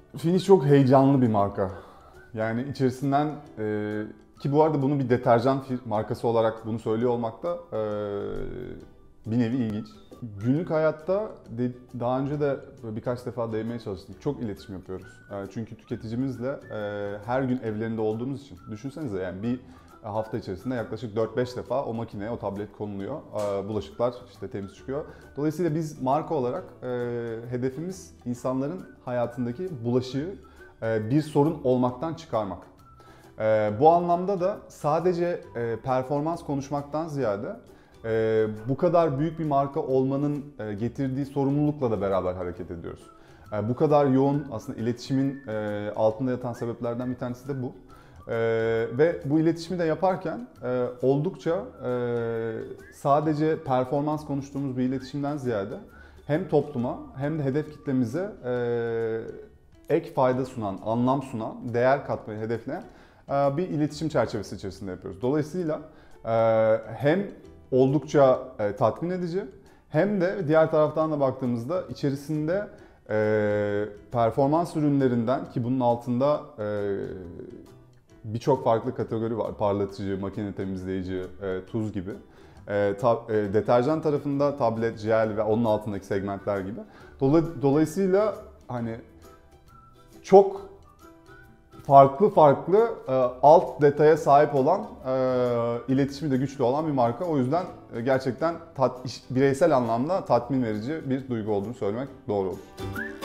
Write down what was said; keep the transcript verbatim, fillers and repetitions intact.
Finish çok heyecanlı bir marka. Yani içerisinden e, ki bu arada bunu bir deterjan markası olarak bunu söylüyor olmak da e, bir nevi ilginç. Günlük hayatta de, daha önce de birkaç defa değinmeye çalıştık. Çok iletişim yapıyoruz. E, çünkü tüketicimizle e, her gün evlerinde olduğumuz için. Düşünsenize yani bir hafta içerisinde yaklaşık dört beş defa o makineye, o tablet konuluyor. E, bulaşıklar işte temiz çıkıyor. Dolayısıyla biz marka olarak e, hedefimiz insanların hayatındaki bulaşığı e, bir sorun olmaktan çıkarmak. E, bu anlamda da sadece e, performans konuşmaktan ziyade e, bu kadar büyük bir marka olmanın e, getirdiği sorumlulukla da beraber hareket ediyoruz. E, bu kadar yoğun aslında iletişimin e, altında yatan sebeplerden bir tanesi de bu. E, ve bu iletişimi de yaparken e, oldukça e, sadece performans konuştuğumuz bir iletişimden ziyade hem topluma hem de hedef kitlemize e, ek fayda sunan, anlam sunan, değer katmayı hedefleyen e, bir iletişim çerçevesi içerisinde yapıyoruz. Dolayısıyla e, hem oldukça e, tatmin edici hem de diğer taraftan da baktığımızda içerisinde e, performans ürünlerinden ki bunun altında e, birçok farklı kategori var. Parlatıcı, makine temizleyici, e, tuz gibi. E, ta, e, deterjan tarafında tablet, jel ve onun altındaki segmentler gibi. Dola, dolayısıyla hani çok farklı farklı e, alt detaya sahip olan, e, iletişimi de güçlü olan bir marka. O yüzden e, gerçekten tat, iş, bireysel anlamda tatmin verici bir duygu olduğunu söylemek doğru olur.